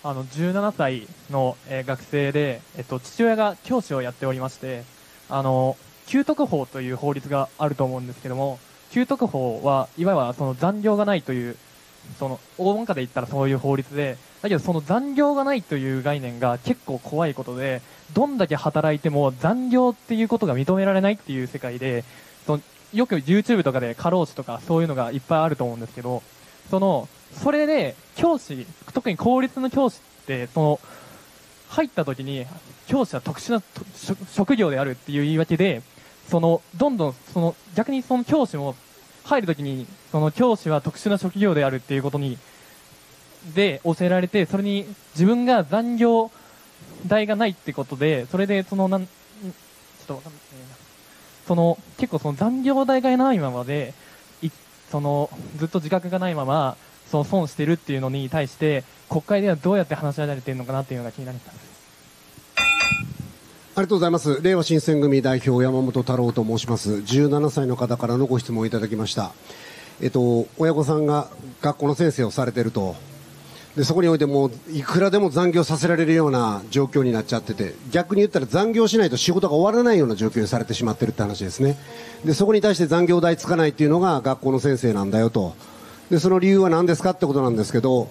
17歳の、学生で、父親が教師をやっておりまして、給特法という法律があると思うんですけども、給特法はいわゆるその残業がないという、その大まかで言ったらそういう法律で、だけどその残業がないという概念が結構怖いことで、どんだけ働いても残業っていうことが認められないっていう世界で、よく YouTube とかで過労死とかそういうのがいっぱいあると思うんですけど、それで教師、特に公立の教師って、入った時に教師は特殊な職業であるっていう言い訳で、どんどん逆にその教師も入るときに、その教師は特殊な職業であるっていうことで教えられて、それに自分が残業代がないってことで、それで結構残業代がないままで、ずっと自覚がないまま、損してるっていうのに対して、国会ではどうやって話し合われているのかなっていうのが気になります。 ありがとうございます。れいわ新選組代表山本太郎と申します。17歳の方からのご質問をいただきました。親御さんが学校の先生をされていると。で、そこにおいてもいくらでも残業させられるような状況になっちゃってて、逆に言ったら残業しないと仕事が終わらないような状況にされてしまっているって話ですね。で、そこに対して残業代つかないっていうのが学校の先生なんだよと。で、その理由は何ですかってことなんですけど、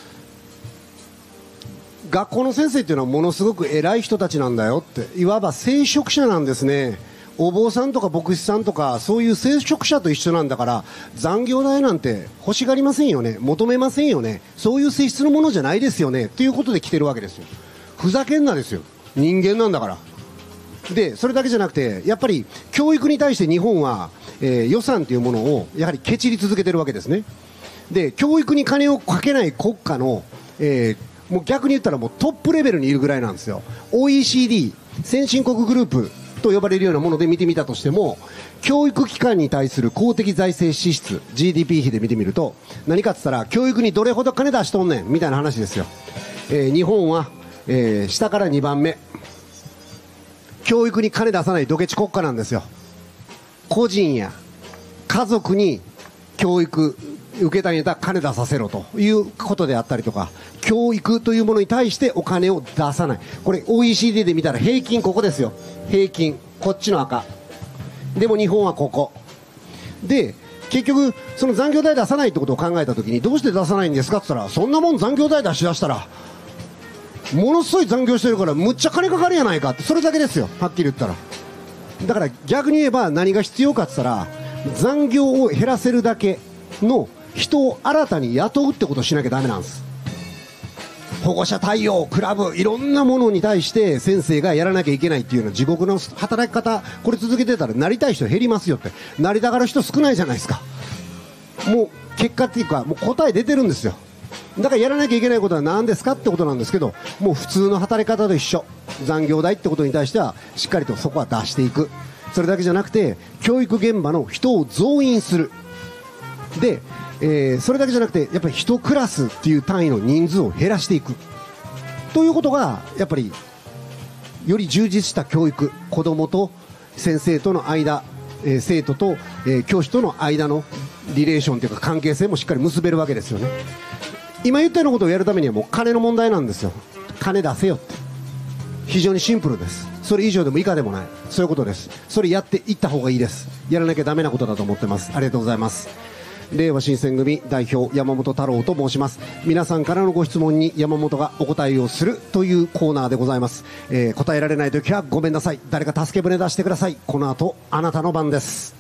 学校の先生っていうのはものすごく偉い人たちなんだよって、いわば聖職者なんですね。お坊さんとか牧師さんとかそういう聖職者と一緒なんだから、残業代なんて欲しがりませんよね、求めませんよね、そういう性質のものじゃないですよねということで来てるわけですよ。ふざけんなですよ、人間なんだから。で、それだけじゃなくて、やっぱり教育に対して日本は、予算というものをやはりケチり続けてるわけですね。で、教育に金をかけない国家の、もう逆に言ったらもうトップレベルにいるぐらいなんですよ。 OECD 先進国グループと呼ばれるようなもので見てみたとしても、教育機関に対する公的財政支出 GDP 比で見てみると、何かって言ったら教育にどれほど金出しとんねんみたいな話ですよ。日本は、下から2番目、教育に金出さないドケチ国家なんですよ。個人や家族に教育受けたんやったら金出させろということであったりとか、教育というものに対してお金を出さない。これ OECD で見たら平均ここですよ。平均こっちの赤でも日本はここで、結局その残業代出さないってことを考えたときに、どうして出さないんですかって言ったら、そんなもん残業代出しだしたらものすごい残業してるからむっちゃ金かかるやないかって、それだけですよ、はっきり言ったら。だから逆に言えば何が必要かって言ったら、残業を減らせるだけの人を新たに雇うってことをしなきゃダメなんです。保護者対応、クラブ、いろんなものに対して先生がやらなきゃいけないっていうのは地獄の働き方。これ続けてたらなりたい人減りますよって。なりたがる人少ないじゃないですか。もう結果っていうかもう答え出てるんですよ。だからやらなきゃいけないことは何ですかってことなんですけど、もう普通の働き方と一緒。残業代ってことに対してはしっかりとそこは出していく。それだけじゃなくて教育現場の人を増員する。で、それだけじゃなくてやっぱり1クラスっていう単位の人数を減らしていくということが、やっぱりより充実した教育、子どもと先生との間、生徒と、教師との間のリレーションというか関係性もしっかり結べるわけですよね。今言ったようなことをやるためにはもう金の問題なんですよ。金出せよって、非常にシンプルです。それ以上でも以下でもない、そういうことです。それやっていった方がいいです。やらなきゃダメなことだと思ってます。ありがとうございます。れいわ新選組代表山本太郎と申します。皆さんからのご質問に山本がお答えをするというコーナーでございます。答えられないときはごめんなさい。誰か助け舟出してください。この後あなたの番です。